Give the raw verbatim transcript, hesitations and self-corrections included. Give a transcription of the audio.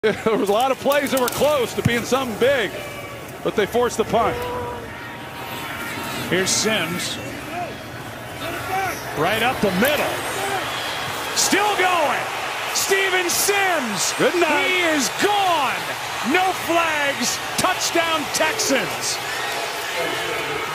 There was a lot of plays that were close to being something big, but they forced the punt. Here's Sims. Right up the middle. Still going. Steven Sims. Good night. He is gone. No flags. Touchdown Texans.